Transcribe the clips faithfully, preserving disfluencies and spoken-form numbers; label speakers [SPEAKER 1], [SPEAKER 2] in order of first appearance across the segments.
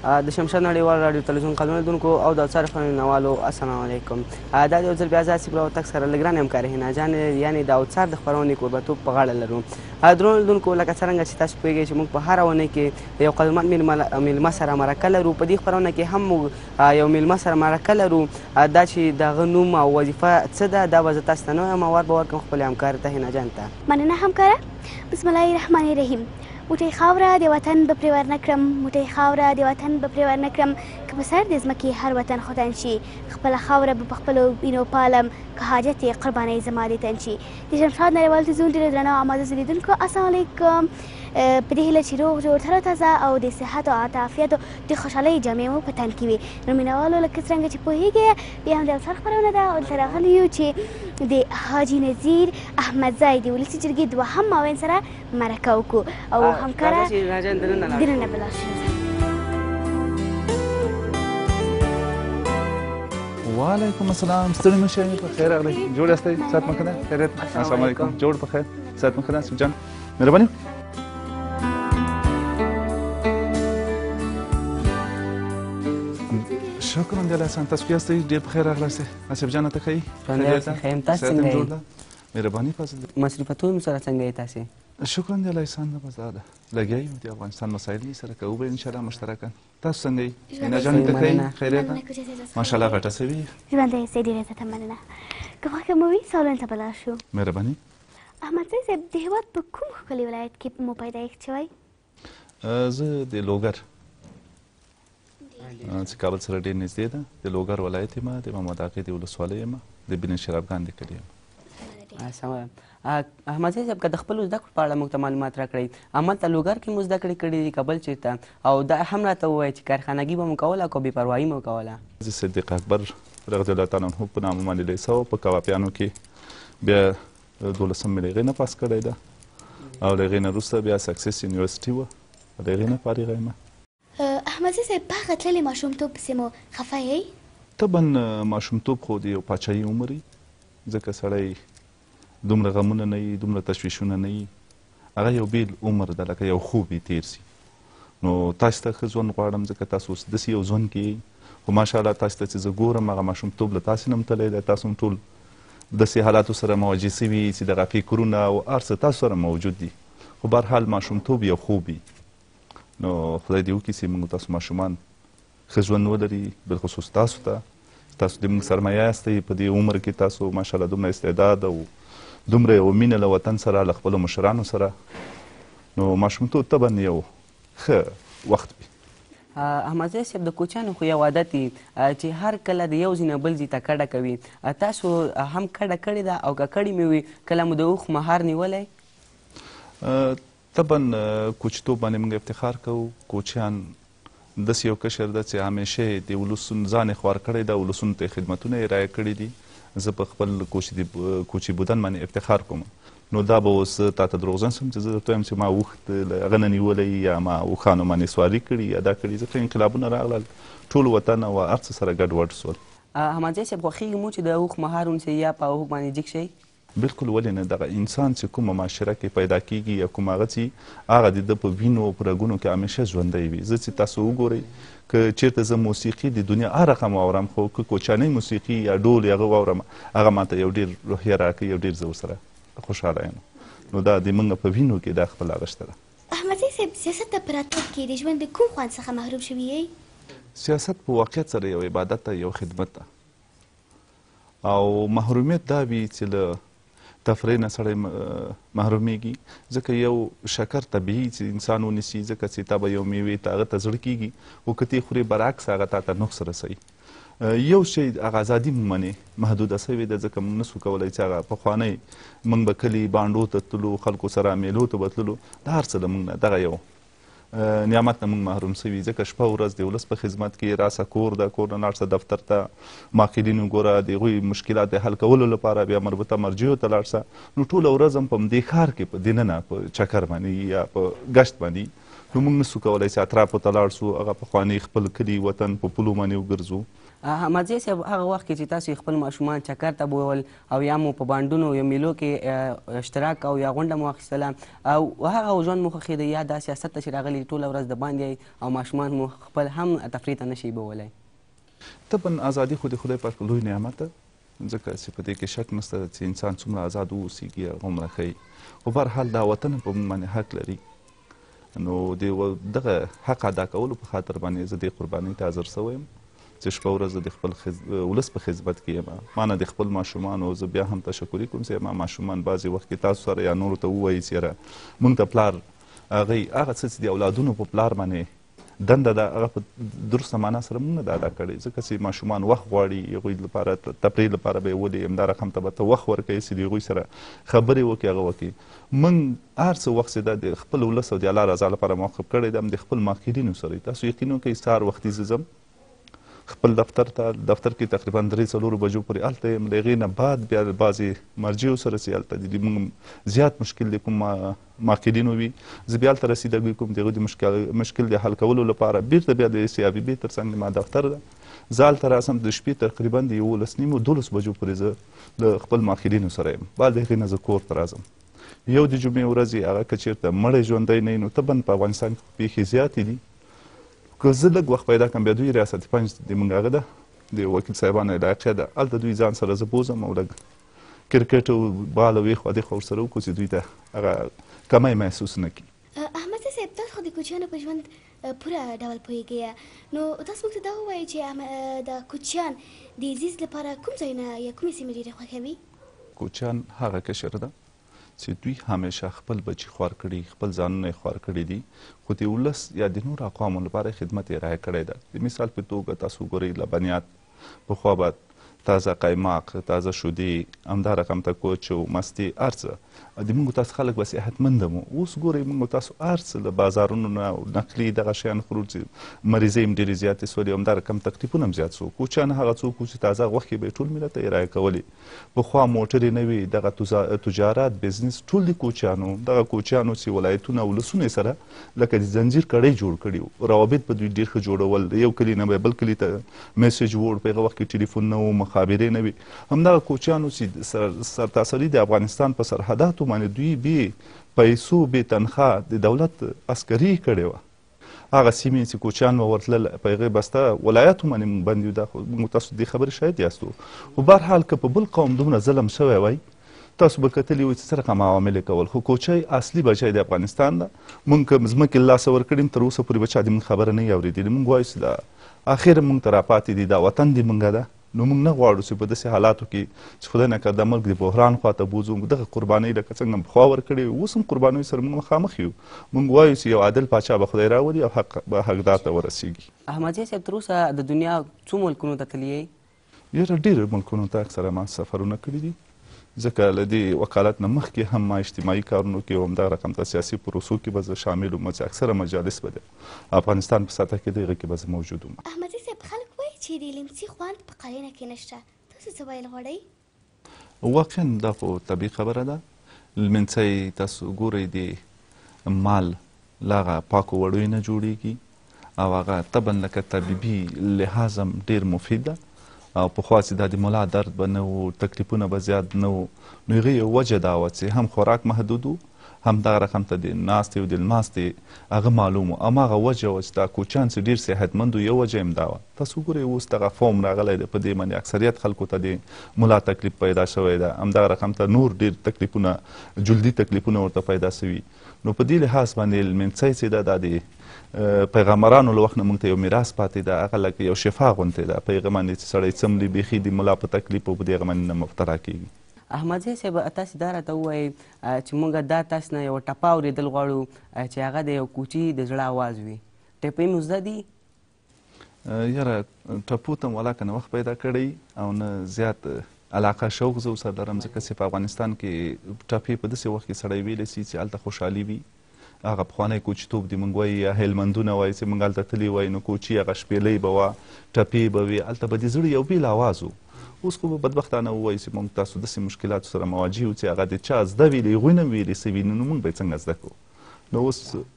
[SPEAKER 1] د شمشاد نړیوال راډیو تلویزیون قلمي لیدونکو او د څار خپرونوالو السلام علیکم. دا د یو ځل بیا زه آصف راوتک سره له ګرانې همکارې حنا جان یعنې د اوڅار د خپرونې کوربتوب په غاړه لرو. درنو لیدونکو لکه څرنګه چې تاسو پوهېږئ چې موږ په هره اونۍ کې د یو قدرمن میلمه سره مرکه لرو. په دې خپرونه کې هم موږ یو میلمه سره مرکه لرو. دا چې د هغه نوم او وظیفه څه ده دا به زه تاسو ته نه وایم، وار به ورکړم خپلې همکارې ته حنا جان ته.
[SPEAKER 2] مننه همکاره. بسم الله الرحمن الرحیم. موټی خاوره د وطن به پرې ورنه کړم، موټی خاوره د وطن به پرې ورنه کړم، که په سر د ځمکې هر وطن خدان شي، خپله خاوره به په خپلو وینو پالم، که حاجت یې قربانۍ زما د تن شي. د شمشاد نړیوال تلویزیون ډېرو درنو او معززو لیدونکو السلام علیکم. په دې هیله چې روغ جوړ تر تازه او د صحت او عافیت او د خوشحالۍ جامې مو په تن کې وي. نو مینوالو لکه څرنګه چې پوهېږئ بیا هم د اوڅار خپرونه ده او دلته راغلي یو چې د حاجي نظیر احمدزی د ولسي جرګې دوهم معاون سره مرکه وکړو او همکاره دننه به لاړ شو.
[SPEAKER 3] وعلیکم السلام. ستړي مه شئ، په خیر راغلی. جوړ یاستئ؟ صحت مند که نه؟ خیریت؟ السلام علیکم. جوړ په خیر؟ صحت مند که نه آصف جان؟ مهرباني. شکر الحمدلله احسان. تاسو ښه یاستئ؟ ډېر په خیر راغلاستئ. آصف جانه ته ښه یې؟
[SPEAKER 1] ښه یم. تاسو څنګه یئ؟
[SPEAKER 3] مهرباني فضل.
[SPEAKER 1] مصروفیتونو سره څنګه یې تاسې؟
[SPEAKER 3] شکر الحمدلله احسان. نه بس دا ده لګیا یو د افغانستان مسایل دي سره کوو به انشاءالله مشترکاً. تاسو څنګه یئ؟ حنا جانې ته ښه یې؟ خیریت ده؟ ماشاءالله غټه سوي یې.
[SPEAKER 2] ژوند یې ډېر عزته مننه. که خوښه مو وي سوالونو ته به لاړ شو.
[SPEAKER 3] مهرباني.
[SPEAKER 2] احمدزی صاحب د هېواد په کوم ښکلي ولایت کې مو پیدایښت شوی؟
[SPEAKER 3] زه د لوګر چې کابل سره ډېر نږدې ده د لوګر ولایت یم، د محمد عاقې د ولسوالۍ یم، د بین شرابګان د کلي یم.
[SPEAKER 1] احمدزی صاحب که د خپلو زده کړو په اړه موږ ته معلومات راکړئ. هملته لوګر کې مو زده کړې کړي دي که بل چېرته؟ او دا هم راته ووایئ چې کارخانګي به مو کوله که بې پروایي مو کوله؟
[SPEAKER 3] زه صدیق اکبر رضی الله تعالی عنه په نامه باندې لیسه وه په کواپیانو کې، بیا دولسم مې له هغې نه پاس کړی ده او له هغې نه وروسته بیا سکسس یونیورسټي وه له هغې نه فارغه یم.
[SPEAKER 2] احمدزی صاحب په هغه تللې ماشومتوب پسې مو خفه یئ؟
[SPEAKER 3] طبعا ماشومتوب خو د یو پاچاهي عمر وي، ځکه سړی دومره غمونه نه وي، دومره تشویشونه نه وي، هغه یو بیل عمر ده لکه یو خوب یې تېر سي. نو تاسو ته ښه ژوند غواړم ځکه تاسو اوس داسې یو ژوند کې یئ، خو ماشاءالله تاسو ته چې زه ګورم هغه ماشومتوب له تاسې نه هم تللی دی، تاسو هم ټول داسې حالاتو سره مواجه سوي چې دغه فکرونه او هر څه تاسو سره موجود دي، خو بهرحال ماشومتوب یو خوب وي. نو خدای دې وکړي چې موږ تاسو ماشومان ښه ژوند ولري، بالخصوص تاسو ته تاسو د موږ سرمایه یاستئ په دې عمر کې. تاسو ماشاءالله دومره استعداد او دومره یو مینه له وطن سره له خپلو مشرانو سره، نو ماشومتوب طبعا یو ښه وخت وي.
[SPEAKER 1] احمدزی صاحب د کوچیانو خو یو عادت وي چې هر کله د یو ځای نه بل ځای ته کډه کوي. تاسو هم کډه کړې ده او که کړې مې وي کله مو د اوښ مهار نیولی؟
[SPEAKER 3] طبعا کوچیتوب باندې موږ افتخار کوو. کوچیان داسې یو کشر ده چې همیشه د ولسونو ځان یې خوار کړی ده، ولسونو ته یې خدمتونه یې رایه کړي دي. زه په خپل کوچي بودن باندې افتخار کوم. نو دا به اوس تا ته دروغجن سم چې زه درته وایم چې ما اوښ له هغه نه نیولی یا ما اوښانو باندې سواري کړي یا دا کړي، ځکه انقلابونه راغلل ټول وطن او هر څه سره ګډ وډ سول.
[SPEAKER 1] احمدزی صاحب خوښېږي مو چې د اوښ مهار ونیسئ یا په اوښ باندې جګ شئ؟
[SPEAKER 3] بالکل ولې نه. دغه انسان چې کومه معاشره کې پیدا کیږي یا کوم هغه چې هغه د ده په وینو او په رګونو کې همیشه ژوندی وي. زه چې تاسو وګورئ که چېرته زه موسیقي د دنیا هر رقم واورم، خو که کوچنۍ موسیقي یا ډول هغه واورم هغه ماته یو ډېر روحیه راکوي، یو ډېر زه ورسره خوشحاله یم. نو دا د موږ په وینو کې دا خپل هغه شته ده.
[SPEAKER 2] احمدزی صاحب سیاست ته په راتګ کې د ژوند د کوم خوند څخه محروم شوي یئ؟
[SPEAKER 3] سیاست په واقعیت سره یو عبادت ده، یو خدمت ده، او محرومیت دا وي چې له تفریح نه سړی محرومیږي، ځکه یو شکر طبیعي چې انسان ونیسي، ځکه چې تا به یو میوې ته هغه ته زړه کېږي، خو که ته یې خورې برعکس هغه تا ته نقص رسوي. یو شی هغه ازادي مو منې محدوده سوې ده، ځکه موږ نسو کولی چې هغه پخوانی موږ به کلي بانډو ته تللو، خلکو سره میلو ته به تللو، دا هر څه له موږ نه دغه یو نعمت نه موږ محروم سوي، ځکه شپه ورځ د ولس په خدمت کې راسه کور ده، کور نه لاړ شه دفتر ته، ماقلین وګوره، د هغوی مشکلات د حل کولو لپاره بیا مربوطه مرجعو ته لاړ شه. نو ټوله ورځ هم په همدې ښار کې په دننه په چکر باندې یا په ګشت باندې نو موږ نسو کولی چې اطرافو ته لاړ شو هغه پخواني خپل کلي وطن په پولو باندې وګرځو.
[SPEAKER 1] احمدزی صاحب هغه وخت کې چې تاسو خپل ماشومان چکر ته بوول او یا مو په بانډونو یا میلو کې اشتراک او یا غونډه مو اخیستله او هغه ژوند مو خوښېده یا دا سیاست ته چې راغلي ټوله ورځ د باندې او ماشومان مو خپل هم تفریح ته نشي بولی؟
[SPEAKER 3] طبعا ازادي خو د خدای پاک لوی نعمت ده، ځکه چې په دې کې شک نشته چې انسان څومره آزاد واوسېږي هغومره ښه. خو بهرحال دا وطن په موږ باندې حق لري، نو د دغه حق ادا کولو په خاطر باندې زه دې قربانۍ ته حاضر سوی یم چې شپه ورځ د خپل ولس په خدمت کې یم. ما نه د خپل ماشومانو زه بیا هم تشکري کوم چې ما ماشومان بعضې وخت کې تاسو سره یا نورو ته ووایي چې یاره موږ ته پلار هغوی هغه څه چې د اولادونو په پلار باندې دنده ده هغه په درسته معنا سره موږ نه ده ادا کړې، ځکه چې ماشومان وخت غواړي هغوی لپاره تفریح لپاره به یې ولې همدا رقم ته به ته وخت ورکوي چې د هغوی سره خبرې وکړي هغه وکړي. موږ هر څه وخت چې دا د خپل ولس او د الله رضا لپاره موقف کړی ده د خپل ماخرینو سره. تاسو یقین وکړئ سهار وختي زه ځم خپل دفتر ته، دفتر کې تقریبا درې څلورو بجو پورې هلته یم، د هغې نه بعد بیا بعضې مرجعو سره چې هلته د موږ زیات مشکل د کوم ماقلینو وي زه بیا هلته رسیدګي کوم د هغوی د مشکل د حل کولو لپاره بیرته بیا د سی آی بي بي تر څنګ ما دفتر ده، زه هلته راځم د شپې تقریبا د یولس نیمو دولس بجو پورې زه د خپل ماقلینو سره یم، بعد د هغې نه زه کور ته راځم. یو د جمعې ورځې هغه که چېرته مړی ژوندی نه وي نو طبعا په افغانستان کې پیښې زیاتې دي. که زه لږ وخت پیدا کړم بیا دوی ریاست پنج د موږ هغه ده د وکیل صاحبانو علاقې ده هلته دوی ځان سره زه بوځم او لږ کرکټ او بال او یې خوا دې خوا ورسره وکړو چې دوی ته هغه کمی محسوس نه کړي.
[SPEAKER 2] احمد صاحب تاسو خو د کوچیانو په ژوند پوره ډول پوهېږئ، نو تاسو موږ ته دا ووایئ چې د کوچیان د عزیز لپاره کوم ځایونه یا کومې سیمې ډېرې خوښوي؟
[SPEAKER 3] کوچیان هغه کشر ده چې دوی همیشه خپل بچي خوار کړي، خپل ځانونه یې خوار کړي دي، خو د ولس یا د نورو اقوامو لپاره خدمت یې رایه کړی ده. د مثال په توګه تاسو ګورئ لبنیات پخوا به تازه قیماق، تازه شودې، همدا رقم ته کوچ او مستې هر څه د موږ تاسو خلک به صحتمنده مو. اوس ګورئ موږ تاسو هر څه له بازارونو نه نقلي دغه شیان خورو چې مریضۍ هم ډېرې زیاتې سولې، همدا رقم تکلیفونه هم زیات سو. کوچیان هغه څوک وو چې تازه غوښې به یې ټول ملت ته یې رایه کولې، پخوا موټرې نه وي، دغه تجارت بزنس ټول د کوچیانو، دغه کوچیانو چې ولایتونه ولسونه یې سره لکه د زنجیر کړۍ جوړ کړي وو، روابط به دوی ډېر ښه جوړول، د یو کلي نه به بل کلي ته میسج ووړ، په هغه وخت کې ټلیفون نه و، مخابرې نه وي. همدغه کوچیانو چې سرتاسري د افغانستان په سرحداتو باندې دوی بې پیسو بې تنخواه د دولت عسکري کړې وه، هغه سیمې چې کوچیان به ورتلل په هغې بسته ولایاتو باندې موږ بند یو، دا خو موږ تاسو دې خبرې شاید یاستو. خو بهرحال که په بل قوم دومره ظلم شوی وای تاسو به کتلي وای چې څه رقم عوامل یې کول، خو کوچی اصلي بچی د افغانستان ده. موږ که ځمکې له لاسه ورکړي تر اوسه پورې به چا د موږ خبره نه وي اورېدلې. موږ وایو چې دا اخر موږ ته راپاتې دي، دا وطن د موږ ده، نو موږ نه غواړو چې په داسې حالاتو کې چې خدای نکرده د ملک د بحران خواته بوځو. دغه قربانۍ لکه څنګه پخوا ورکړې وي اوس هم قربانیو سره موږ مخامخ یو. موږ وایو چې یو عادل پاچا به خدای راولي او حق به حقدار ته ورسیږي.
[SPEAKER 1] احمدزی صاحب تر اوسه د دنیا څو ملکونو ته تللی یې؟
[SPEAKER 3] یاره ډېرو ملکونو ته اکثره ما سفرونه کړي دي، ځکه له دې وکالت نه مخکې هم ما اجتماعي کارونو کې او همدغه رقم ته سیاسي پروسو کې به زه شامل وم، چې اکثره مجالس به د افغانستان په سطح کې د هغې کې به زه موجود وم.
[SPEAKER 2] احمدزی صاحب خلک وایي چې د لیمڅي خوند په قالینه کې نشته، تاسو څه ویل غواړئ؟
[SPEAKER 3] واقعا دا خو طبیعي خبره ده. لمنڅی تاسو ګورئ د مال له هغه پاکو وړیو نه جوړیږي او هغه طبعا لکه طبیبي لحاظ هم ډېر مفید ده، او پخوا چې دا د ملا درد به نه و، تکلیفونه به زیات نه و، نو هغې یو وجه دا وه چې هم خوراک محدود و، همدغه رقم ته د ناستې او د لماستې هغه معلوم و، هماغه وجه وه چې دا کوچیان چې ډېر صحتمند و، یو وجه هم دا وه. تاسو ګورئ اوس دغه فوم راغلی دی، په دې باندې اکثریت خلکو ته د ملا تکلیف پیدا شوی ده، همدغه رقم ته نور ډېر تکلیفونه جلدي تکلیفونه ورته پیدا شوي. نو په دې لحاظ باندې لمنڅی چې ده دا د پیغمبرانو له وخت نه موږ ته یو میراث پاتې ده، هغه لکه یو شفا غوندې ده، په هغه باندې چې سړی څملي بیخي د ملا په تکلیف او په دې هغه باندې نه مبتلا کېږي.
[SPEAKER 1] احمدزی صاحب تاسې دا راته ووایئ چې موږ دا تاسو نه یو ټپه اورېدل غواړو چې هغه د یو کوچي د زړه اواز وي، ټپې مو زده دي؟
[SPEAKER 3] یاره ټپو ته م ولاکه نه وخت پیدا کړی او نه زیات علاقه شوق زه ورسره لرم، ځکه چې په افغانستان کې ټپې په داسې وخت کې سړی ویلی سي چې هلته خوشحالي وي. هغه پخوانی کوچیتوب د موږ وایي یا هلمندونه وایي چې موږ هلته تللي وایي، نو کوچي هغه شپېلۍ به وه، ټپې به وي، هلته به د زړه یو بېل آواز و. اوس خو به بدبختانه ووایي چې موږ تاسو داسې مشکلاتو سره مواجه یو چې هغه د چا زده وي د هغوی نه ویلې سوي، نو موږ به یې څنګه زده کړو؟ نو اوس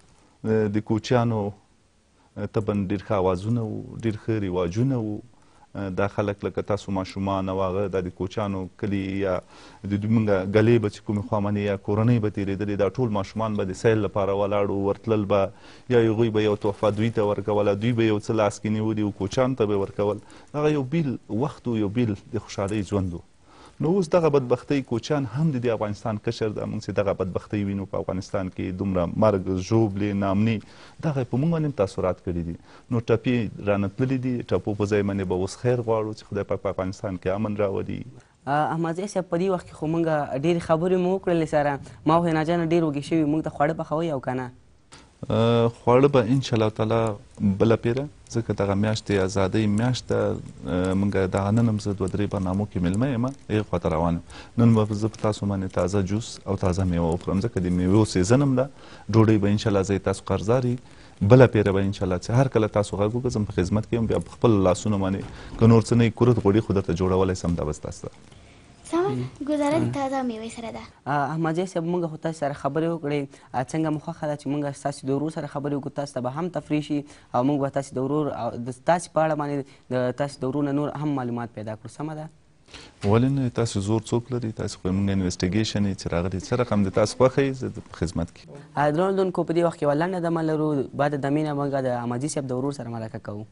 [SPEAKER 3] د کوچیانو طبعا ډېر ښه اوازونه وو، ډېر ښه رواجونه وو. دا خلک لکه تاسو ماشومان او هغه دا د کوچیانو کلي یا د دوی مونږه ګلې به چې کومې خوا منې یا کورنۍ به تېرېدلې، دا ټول ماشومان به د سیل لپاره ولاړ وو، ورتلل به یا هغوی به یو تحفه دوی ته ورکوله، دوی به یو څه لاس کې نیولي وو کوچیانو ته به یې ورکول. هغه یو بیل وخت و، یو بیل د خوشحالۍ ژوند و. نو اوس دغه بدبختۍ کوچیان هم د دې افغانستان کشر ده. موږ چې دغه بدبختۍ وینو په افغانستان کې، دومره مرګ، ژوبلې، نامني، دغه په موږ باندې هم تاثرات کړي دي. نو ټپې رانه تللي دي، ټپو په ځای باندې به اوس خیر غواړو چې خدای پاک په افغانستان کې امن راولي.
[SPEAKER 1] احمدزی صاحب په دې وخت کې خو موږ ډېرې خبرې مو وکړلې سره. ما وایي ناجانه ډېر وږي شوي، موږ ته خواړه پخوئ او که نه؟
[SPEAKER 3] خواړه به انشاءالله تعالی بله پیره، ځکه دغه میاشت د ازادۍ میاشت ده. موږ دغه نن هم زه دوه درې برنامو کې میلمه یم، هغې خواته روان یم. نن به زه په تاسو باندې تازه جوس او تازه میوه وخورم، ځکه د میوو سیزن هم ده. ډوډۍ به انشاءالله زه تاسو قرضدار یي، بله پیره به انشاءالله چې هر کله تاسو غږ وکړه زه په خدمت کې یم. بیا په خپل لاسونو باندې که نور څه نه وي کورت غوړي خو درته جوړولی سم، دا بس تاسو ته
[SPEAKER 2] سمه ګزاره د تازه میوې سره ده.
[SPEAKER 1] احمدزی صاحب موږ خو تاسو سره خبرې وکړې، څنګه مو خوښه ده چې موږ ستاسو د ورور سره خبرې وکړو، تاسو ته به هم تفریح شي او موږ به تاسو د ورور او د تاسو په اړه باندې د تاسو د ورور نه نور هم معلومات پیدا کړو. سمه ده؟
[SPEAKER 3] ولې نه، تاسو زور څوک لري؟ تاسو خو موږ انویسټیګیشن یې چې راغلی څه رقم د تاسو خوښه یي، زه په خدمت کې.
[SPEAKER 1] درنو لیدونکو په دې وخت کې یوه لنډه دمه لرو، بعد د دمې نه موږ د احمدزي صاحب د ورور سره مرکه کوو.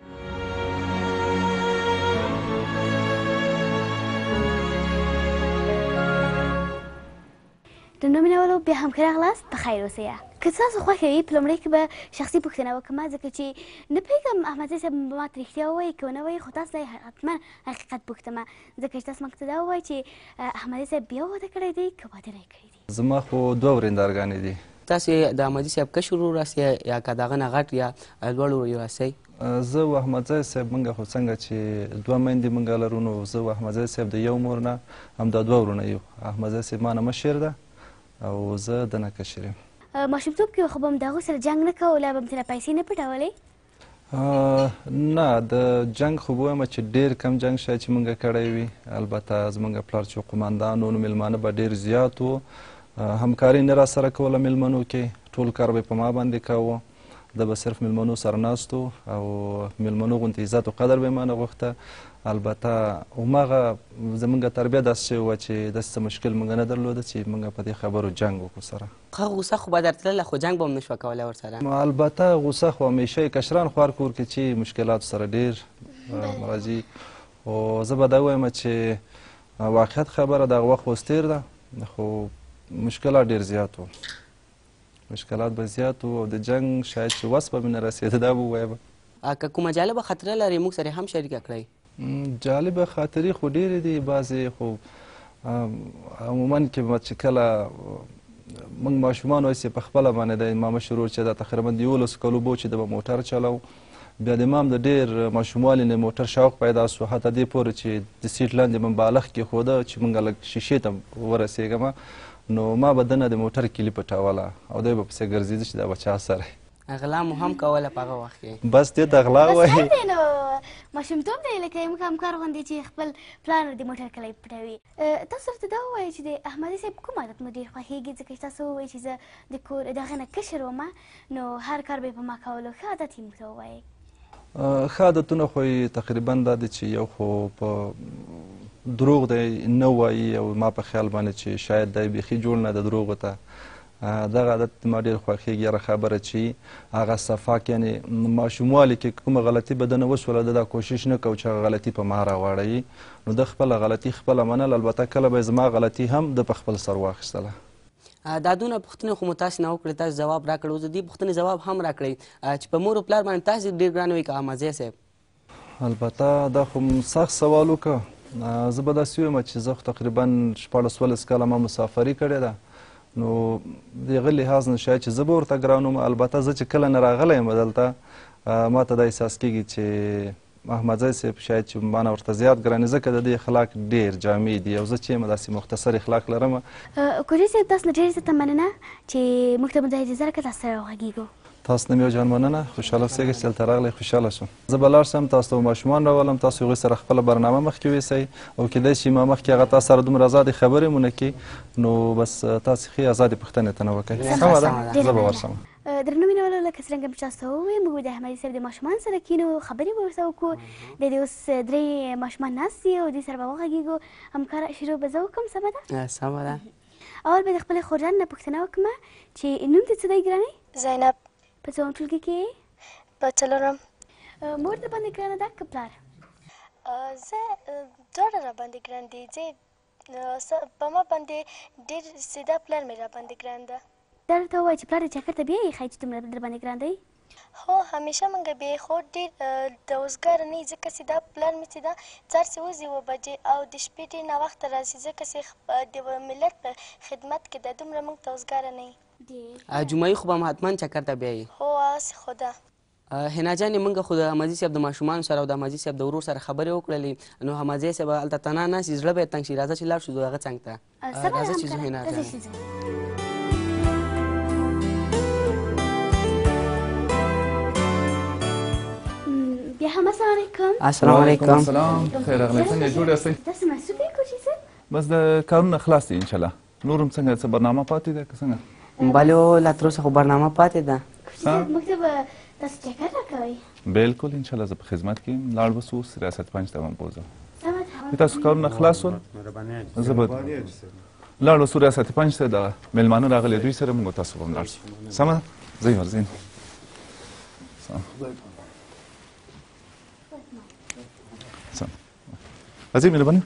[SPEAKER 2] د نومینولو بیا هم ښه راغلاست، په خیر اوسئ. که ستاسو خوښه وي په لومړۍ کې به شخصي پوښتنه وکړم، ځکه چې نه پوهېږم احمدزی صاحب به ماته رښتیا ووایي که ونه وایي، خو تاسو ته حتما حقیقت پوښتمه، ځکه چې تاسو موږ ته دا ووایي چې احمدزی صاحب بیا واده کړی دی که واده نه یې کړی دی؟
[SPEAKER 4] زما خو دوه ورېندارګانې دي.
[SPEAKER 1] تاسو د احمدزي صاحب کشر ورور یاست یا که د هغه نه غټ یا لوړ ورور یاستئ؟
[SPEAKER 4] زه او احمدزی صاحب موږ خو څنګه چې دوه میندې موږ لرو، نو زه او احمدزی صاحب د یو مور نه همدا دوه ورونه یو. احمدزی صاحب ما نه مشر ده او زه د نه کشر یم.
[SPEAKER 2] ماشومتوب کې خو به م د هغوی سره جنګ نه کوو، لا به م ترې پیسې نه پټولې؟
[SPEAKER 4] نه، د جنګ خو به وایم چې ډېر کم جنګ شاید چې موږ کړی وي. البته زموږ پلار چې قماندان و نو میلمانه به ډېر زیات وو، همکاري نه راسره کوله میلمنو کې، ټول کار به یې په ما باندې کوو. ده به صرف میلمنو سره ناست و او میلمنو غوندې عزت و قدر به یې مانه غوښته. البته هماغه زموږ تربیه داسې شوې وه چې داسې څه مشکل موږ نه درلوده چې موږ په دې خبرو جنګ وکړو سره.
[SPEAKER 1] ښه غوسه خو به درتلله، خو جنګ به هم نه شوه کولی ورسره؟
[SPEAKER 4] البته غوسه خو همیشه کشران خوار کور کې چې مشکلاتو سره ډېر راځي، خو زه به دا ووایم چې واقعیت خبره دغه وخت اوس تېر ده، خو مشکلات ډېر زیات وو، مشکلات به زیات وو او د جنګ شاید چې وس به مې نه رسېده، دا به ووایم.
[SPEAKER 1] که کومه جالبه خاطره لرې موږ سره هم شریکه کړئ؟
[SPEAKER 4] جالبه خاطرې خو ډېرې دي، بعضې خو عموما کې چې کله موږ ماشومان وایي چې په خپله باندې د ما مشر ورور چې دا تقریبا د یولسو کلو به چې د به موټر چلو، بیا د ما هم د ډېر ماشوموالي نه موټر شوق پیدا سو، حتی دې پورې چې د سیټ لاندې به م بالغ کېښوده چې موږ لږ شیشې ته ورسېږم، نو ما به دنه د موټر کلي پټوله او دی به پسې ګرځېده چې دا به چا سره
[SPEAKER 1] غلا مو هم کوله په هغه وخت کې؟
[SPEAKER 4] بس دې ته غلا وایي.
[SPEAKER 2] بس دی نو ماشومتوب دی، لکه موږ همکار غوندې چې خپل پلار د موټر کلی پټوي. تاسو راته دا ووایئ چې د احمدزي صاحب کوم عادت مو ډېر خوښېږي؟ ځکه چې تاسو ووایئ چې زه د کور د هغې نه کشر وم، نو هر کار به یې په ما کولو. ښه عادت یې موږ ته ووایئ.
[SPEAKER 4] ښه عادتونه خو یې تقریبا دا دی چې یو خو په دروغ دی نه وایي او ما په خیال باندې چې شاید دی بیخي جوړ نه د دروغو ته. دغه عادت ما ډېر خوښېږي. هره خبره چې هغه صفاک یعنې ماشوموالي کې کومه غلطي به ده نه وشوله، ده دا کوشش نه کوو چې هغه غلطي په ما راواړوي، نو ده خپله غلطي خپله منل. البته کله به یې زما غلطي هم ده په خپل سر واخیستله.
[SPEAKER 1] دا دونه پوښتنې خو مو تاسې نه وکړې، تاسو ځواب راکړی، اوس د دې پوښتنې ځواب هم راکړئ چې په مور و پلار باندې تاسې ډېر ګران وي که احمدزی صاحب؟
[SPEAKER 4] البته دا خو سخت سوال وکړه. زه به داسې ووایم چې زه خو تقریبا شپاړس ولس کاله ما مسافري کړې ده، نو د هغه لحاظ نه شاید چې زه به ورته ګران وم. البته زه چې کله نه راغلی یم دلته ما ته دا احساس کېږي چې احمدزی صاحب شاید چې ما نه ورته زیات ګران وي، ځکه د دې اخلاق ډېر جامع دي او زه چې یم داسې مختصر اخلاق لرم.
[SPEAKER 2] کوچي صاحب تاسو نه ډېر زیاته مننه چې موږ ته مو دا اجازه راکړه تاسو سره وغږېږو.
[SPEAKER 4] تاسو نه مې یو جان مننه، خوشحاله اوسېږئ چې دلته راغلی، خوشحاله شوم. زه به لاړ شم تاسو ته ماشومان راولم، تاسو هغوی سره خپله برنامه مخکې یوسئ او کیدای شي ما مخکې هغه تاسو سره دومره ازادې خبرې مو نه کړي، نو بس تاسې ښې ازادې پوښتنې ته نه وکړئ. سمه ده، زه به ورشم.
[SPEAKER 2] درنو مینهوالو لکه څرنګه مې تاسو ته وویل موږ به د احمدي صاحب د ماشومانو سره کینو خبرې به ورسره وکړو د دې اوس درې ماشومان ناست دي او دوی سره به وغږېږو همکاره شروع به زه وکړم سمه ده
[SPEAKER 1] سمه ده
[SPEAKER 2] اول به د خپلې خورجان نه پوښتنه وکړم چې نوم دې څه دی ګرانې
[SPEAKER 5] زینب
[SPEAKER 2] په څوم ټولګي کې یې
[SPEAKER 5] په څلورم
[SPEAKER 2] مور در باندې ګرانه ده که پلار
[SPEAKER 5] زه دواړه را باندې ګران دي زه په ما باندې ډېر سیده پلار مې را باندې ګران ده
[SPEAKER 2] دا راته ووایه چې پلار دې چکر ته بیایي ښایي چې دومره در باندې ګران دی
[SPEAKER 5] هو همیشه موږ بیایي خو ډېر د اوزګاره نه یي ځکه چې دا پلار مې چې ده څار چې وځي اووه بجې او د شپې ډېر ناوخته راځي ځکه چې د ملت په خدمت کې ده دومره موږ ته اوزګاره نه
[SPEAKER 1] یي جمعې خو به حتما چکر ته بیایي
[SPEAKER 5] هو هسې خو ده
[SPEAKER 1] حنا جانې موږ خو د احمدي صاحب د ماشومانو سره او د احمدي صاحب د ورور سره خبرې وکړلې نو احمدي صاحب هلته تنها ناست زړه به یې تنګ شي راځه چې لاړ شو د هغه څنګ ته راځه چې ځو حنا جانې
[SPEAKER 2] بیا هم السلام علیکم
[SPEAKER 1] السلام علیکم
[SPEAKER 4] السلام خیر راغلی څنګه جوړ یاستئ
[SPEAKER 2] تاسو مسعود یې کوچي صاحب
[SPEAKER 4] بس د کارونه خلاص دي انشاءالله نور هم څنګه څه برنامه پاتې ده که څنګه
[SPEAKER 1] بله لا تر اوسه خو برنامه پاتې ده
[SPEAKER 2] کوچي صاحب موږ ته به تاسو چکر راکوئ
[SPEAKER 4] بالکل انشاءالله زه په خدمت کې یم لاړ به سو اوس ریاست پنج ته به بوځم
[SPEAKER 2] سمه ده
[SPEAKER 4] تاسو کارونه خلاص ول زه به لاړ به سو ریاست پنج ته د میلمانه راغلي دوی سره موږ تاسو به هم لاړ شو سمه ده ځئ ورځئ راځئ مهرباني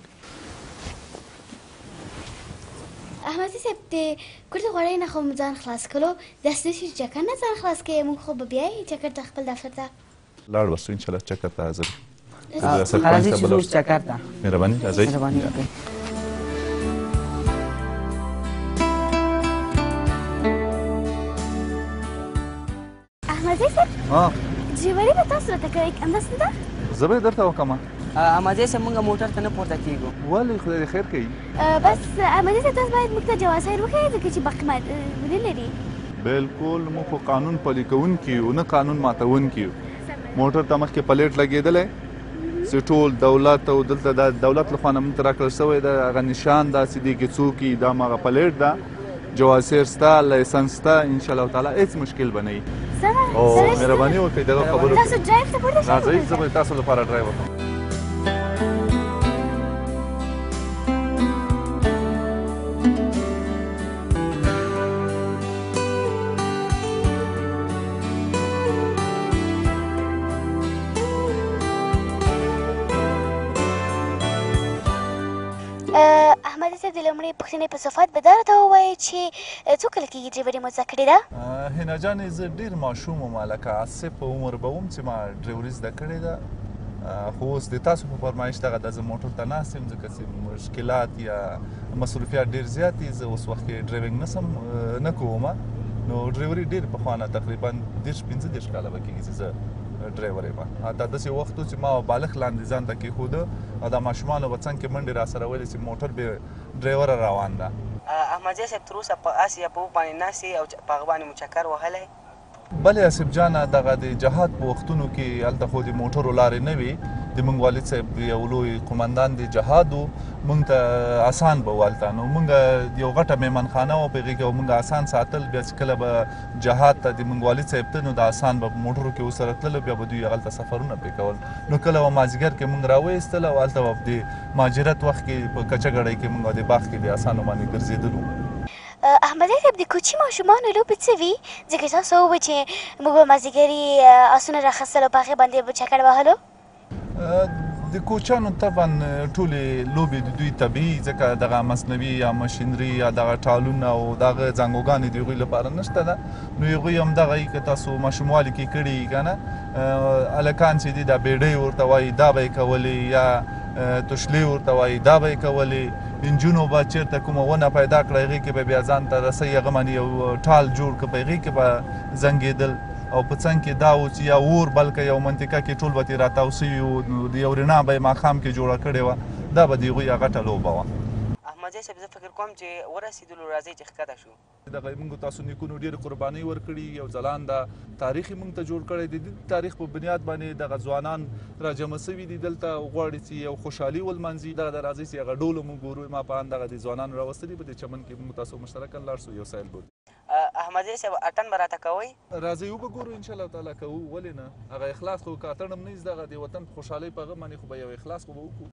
[SPEAKER 2] احمدي صاحب د کور د غوړۍ نه خو مو ځان خلاص کړلو داسې نه چې چکر نه ځان خلاص کوې موږ خو به بیایي چکر ته خپل دفتر ته
[SPEAKER 4] لاړ به سو انشاءالله چکر ته حاضر
[SPEAKER 1] راځئ چې ځو چکر ته
[SPEAKER 4] مهرباني راځئ
[SPEAKER 1] مهرباني وکړئ
[SPEAKER 2] احمدي صاحب ډریوري به تاسو راته کوئ همداسې نه ده
[SPEAKER 4] زه به یې درته وکړم
[SPEAKER 1] احمدي صاحب موږ موټر ته نه پورته کېږو
[SPEAKER 4] ولې خدای دې خیر کوي
[SPEAKER 2] بس احمدي صاحب تاسو باید موږ ته جواز خیر وښیئ ځکه چې باقیمت ونه لري
[SPEAKER 4] بالکل موږ خو قانون پلي کوونکي یو نه قانون ماتوونکي یو موټر ته مخکې پلیټ لګېدلی چې ټول دولت او دلته د دولت لخوا نه موږ ته راکړل شوی ده هغه نشان داسې دی کې څوک یي دا هماغه پلیټ ده جواز خیر شته لایسنس شته انشاءالله تعالی هېڅ مشکل به نه وي او مهرباني وکړئ دغه خبرو
[SPEAKER 2] تاسو ډرایو ته پورته شئ
[SPEAKER 4] راځئ زه به تاسو لپاره ډرایو وکړم
[SPEAKER 2] احمدي صاحب د لومړۍ پوښتنې په صفت به دا راته ووایئ چې څو کله کېږي ډریوري مو زده کړې ده
[SPEAKER 4] هینا جانې زه ډېر ماشوم وم هلکه اته په عمر به وم چې ما ډریوري زده کړې ده خو اوس د تاسو په فرمایش دغه د زه موټر ته ناست یم ځکه چې مشکلات یا مصروفیات ډېر زیات دي زه اوس وخت کې ډرایوینګ نسم نه کوم نو ډریوري ډېر پخوانه تقریبا دېرش پنځه دېرش کاله به کېږي چې زه ډرایور یم دا داسې وخت و چې ما بالغ لاندې ځان ته کېښوده او دا ماشومانو به څنګ کې منډې را سره ویلې چې موټر بې ډرایوره روان ده
[SPEAKER 1] احمدي صاحب تر اوسه په اس یا په اوښ باندې ناست یې او په هغه باندې مو چکر وهلی
[SPEAKER 4] بلې آصف جانه دغه د جهاد په وختونو کې هلته خو د موټرو لارې نه وي د موږ والد صاحب یو لوی قمندان د جهاد و موږ ته اسان به و هلته نو موږ یو غټه میمنخانه وه په هغې کې به موږ اسان ساتل بیا چې کله به جهاد ته د موږ والد صاحب ته نو د اسان به په موټرو کې ورسره تللو بیا به دوی هلته سفرونه پرې کول نو کله به مازدیګر کې موږ راوایستل او هلته به د مهاجرت وخت کې په کچه ګړۍ کې موږ د باغ کې د اسانو باندې ګرځېدلو
[SPEAKER 2] احمدي صاحب د کوچي ماشومانو لوبې څه وي ځکه تاسو ووایئ چې موږ به مازدیګري اسونه راخیستل او په هغې باندې به چکر وهلو
[SPEAKER 4] د کوچانو طبعا ټولې لوبې د دوی طبیعي ځکه دغه مصنوي یا مشینري یا دغه ټالونه او دغه زنګوګانې د هغوی لپاره نشته ده نو هغوی همدغه یي که تاسو ماشوموالي کې کړي یي که نه هلکان چې دي دا بیډۍ ورته وایي دا به یې کولې یا تشلې ورته وایي دا به یې کولې نجونو به چېرته کومه ونه پیدا کړه هغې کې به بیا ځان ته رسۍ هغه باندې یو ټال جوړ کړه په هغې کې به زنګېدل او په څنګ کې دا و چې یا اور بلکې یو منطقه کې ټول به ترې راتاو سوي وو نو د یو رڼا به یې ماښام کې جوړه کړې وه دا به د هغوی غټه لوبه وه
[SPEAKER 1] احمدي صاحب زه فکر کوم چې ورسېدلو راځئ چې ښکته شو
[SPEAKER 4] دغه موږ تاسو نیکونو ډېرې قربانۍ ورکړي یو ځلانده تاریخ یې موږ ته جوړ کړی د دې تاریخ په بنیاد باندې دغه ځوانان راجمع سوي دي دلته غواړي چې یو خوشحالي ولمانځي دغه د راځئ چې هغه ډول موږ ګورو ما په ان دغه د ځوانانو راوستلي په دې چمن کې موږ تاسو مشترکاً لاړ شو یو سایل بود
[SPEAKER 1] احمدزی صاحب اټن به راته کوئ
[SPEAKER 3] راځئ وبګورو انشاءالله تعالی کوو ولې نه هغه اخلاص خو که اتڼ هم نه وي دغه د وطن په خوشحالۍ په هغه باندې خو به یو اخلاص خو به وکړو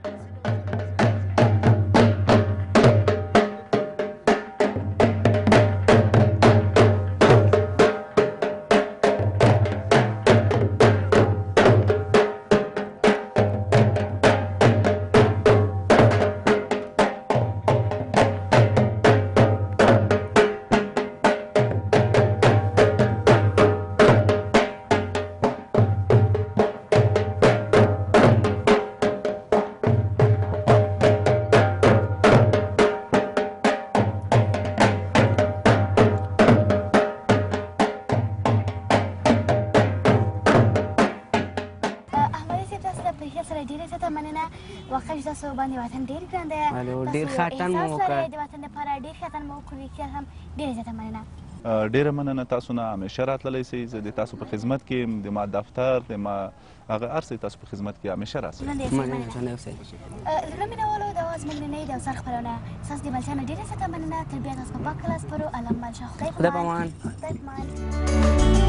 [SPEAKER 2] تاسو باندې وطن ډېر ګران دی
[SPEAKER 1] ډېر ښه اتڼ مو وکړ
[SPEAKER 2] د وطن لپاره ډېر ښه اتڼ مو وکړ رښتیا هم ډېره زیاته مننه
[SPEAKER 3] ډېره مننه تاسو نه همیشه راتللی سئ زه د تاسو په خدمت کې یم د ما دفتر د ما هغه هر څه تاسو په خدمت کې همیشه راسئ
[SPEAKER 2] زړه مینوالو دا وه زموږ نننۍ د اوڅار خپرونه ستاسو د ملتیا نه ډېره زیاته مننه تر بیا تاسو په پاک لاس پرو الله مل شه خدای په امان